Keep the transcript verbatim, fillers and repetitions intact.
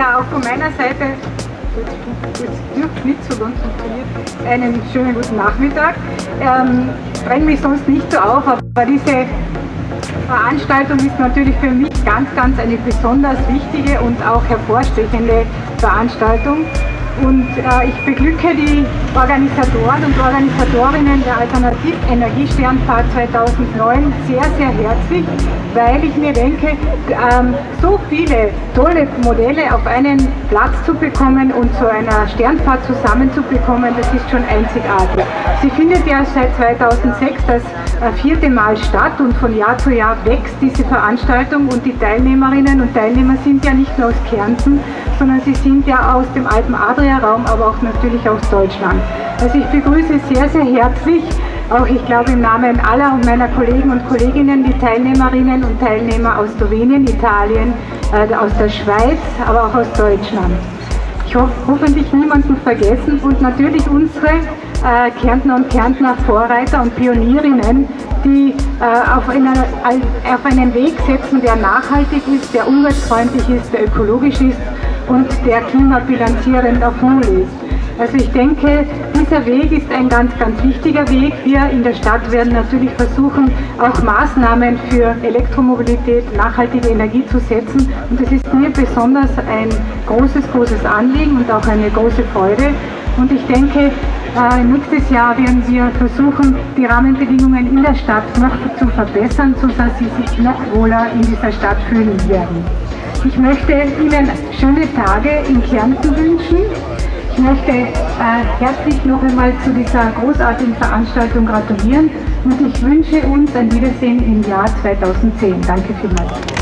ja auch von meiner Seite, das dürfte nicht so ganz funktionieren, einen schönen guten Nachmittag. Ähm, ich dränge mich sonst nicht so auf, aber diese Veranstaltung ist natürlich für mich ganz, ganz eine besonders wichtige und auch hervorstechende Veranstaltung. Und äh, ich beglücke die Organisatoren und Organisatorinnen der Alternativenergiesternfahrt zweitausendneun sehr, sehr herzlich, weil ich mir denke, ähm, so viele tolle Modelle auf einen Platz zu bekommen und zu einer Sternfahrt zusammenzubekommen, das ist schon einzigartig. Sie findet ja seit zweitausendsechs das äh, vierte Mal statt und von Jahr zu Jahr wächst diese Veranstaltung und die Teilnehmerinnen und Teilnehmer sind ja nicht nur aus Kärnten, sondern sie sind ja aus dem Alpen-Adria-Raum, aber auch natürlich aus Deutschland. Also ich begrüße sehr, sehr herzlich, auch ich glaube im Namen aller meiner Kollegen und Kolleginnen, die Teilnehmerinnen und Teilnehmer aus Slowenien, Italien, äh, aus der Schweiz, aber auch aus Deutschland. Ich hoffe, hoffentlich niemanden vergessen und natürlich unsere äh, Kärntner und Kärntner Vorreiter und Pionierinnen, die äh, auf, eine, auf einen Weg setzen, der nachhaltig ist, der umweltfreundlich ist, der ökologisch ist und der klimabilanzierend auf Null ist. Also ich denke, dieser Weg ist ein ganz, ganz wichtiger Weg. Wir in der Stadt werden natürlich versuchen, auch Maßnahmen für Elektromobilität, nachhaltige Energie zu setzen. Und es ist mir besonders ein großes, großes Anliegen und auch eine große Freude. Und ich denke, äh, nächstes Jahr werden wir versuchen, die Rahmenbedingungen in der Stadt noch zu verbessern, sodass sie sich noch wohler in dieser Stadt fühlen werden. Ich möchte Ihnen schöne Tage in Kärnten wünschen. Ich möchte äh, herzlich noch einmal zu dieser großartigen Veranstaltung gratulieren und ich wünsche uns ein Wiedersehen im Jahr zweitausendzehn. Danke vielmals.